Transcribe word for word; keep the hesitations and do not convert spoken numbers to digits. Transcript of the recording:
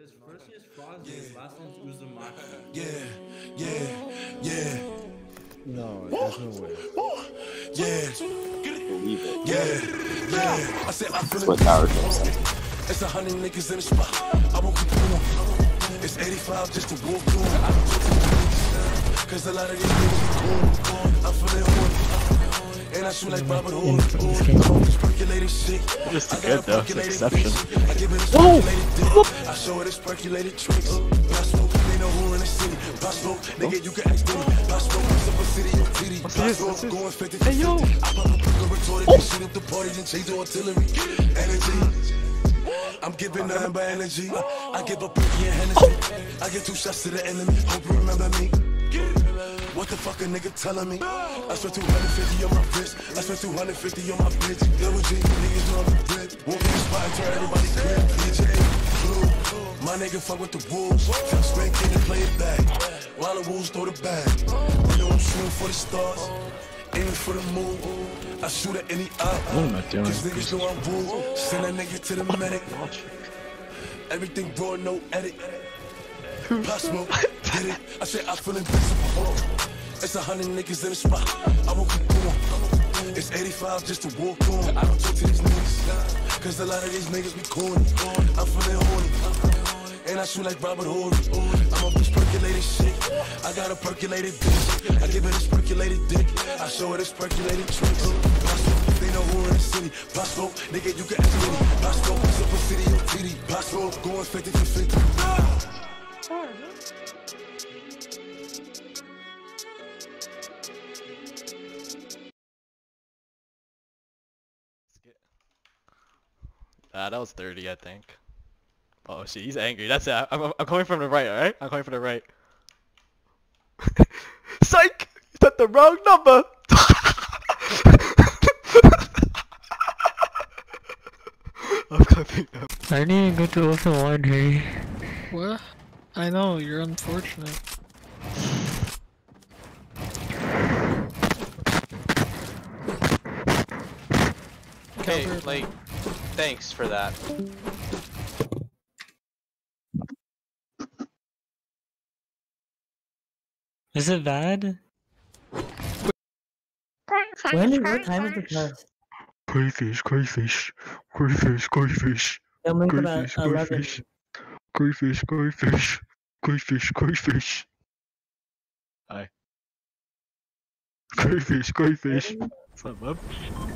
His first name is Frosty, his last name's Uzumaki. Yeah, yeah, yeah. No, there's no way. Yeah. Believe it. Yeah, yeah. I said I feel That's what Tower Clips said. It's a hundred niggas in the spot. I won't keep going. It's eighty-five just to walk through. I don't talk to niggas. Cause a lot of these niggas, I'm feeling horny. And I shoot like Robert Hood. I'm this percolated shit. Just good though, it's an exception. I give it a percolated dick. I show it as percolated tricks. Possible, they know who in the city. Possible, nigga, you can ask them. Possible, super city or titty. Possible, going fifty. Hey yo! I pop up a retarded and shoot up the party and change the artillery. Energy. I'm giving nothing but energy. I give a Perky and Hennessy. I get two shots to the enemy. Hope you remember me. What the fuck a nigga telling me? I spent two hundred fifty on my wrist. I spent two hundred fifty on my bitch. Double G, niggas know I'm the bread. Walk in the spot and turn everybody crib. D J, blue. My nigga fuck with the wolves. Tell Spank in and play it back. While the wolves throw the bag. You know I'm shooting for the stars. Aiming for the moon. I shoot at any eye. What am I doing? Cause niggas know I'm rude. Send that nigga to the medic. Everything raw, no edit. Possible, get it? I said I feel invincible. It's a hundred niggas in the spot. I won't keep going. It's eighty-five just to walk on. I don't talk to these niggas. Cause a lot of these niggas be corny. I'm feeling horny. And I shoot like Robert Hood. I'm on this percolated shit. I got a percolated bitch. I give it this percolated dick. I show it this percolated tricks. Possible, they know who in the city. Possible, nigga, you can ask me. Possible, super city or T D. Possible, going fifty for fifty. Ah, that was thirty, I think. Oh shit, he's angry. That's it. I'm, I'm coming from the right, alright? I'm coming from the right. Psych! You said the wrong number! I'm coming up. I didn't get to open one, hey. What? I know, you're unfortunate. Okay, like, thanks for that. Is it bad? When? What time is the test? Crayfish, crayfish, crayfish, crayfish, Yeah, I'm looking crayfish, at eleven. crayfish, crayfish, crayfish, crayfish, crayfish. Hi. Crayfish, crayfish. What's up, bub?